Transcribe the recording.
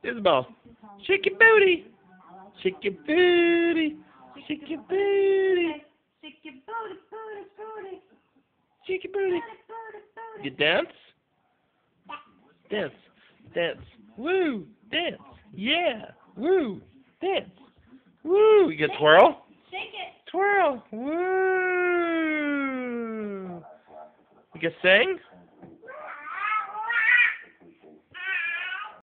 Isabel, shake your booty. Shake your booty. Shake your booty. Shake your booty, booty, booty. Shake your booty. You dance? Dance. Dance. Woo. Dance. Yeah. Woo. Dance. Woo. You get twirl? Shake it. Twirl. Woo. You can sing?